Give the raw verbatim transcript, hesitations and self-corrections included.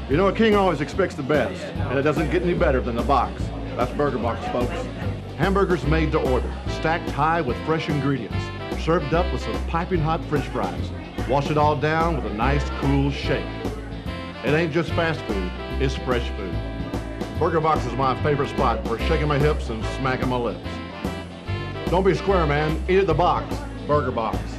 You know, a king always expects the best, and it doesn't get any better than the box. That's Burger Box, folks. Hamburgers made to order, stacked high with fresh ingredients, served up with some piping hot French fries. Wash it all down with a nice, cool shake. It ain't just fast food, it's fresh food. Burger Box is my favorite spot for shaking my hips and smacking my lips. Don't be square, man. Eat at the box. Burger Box.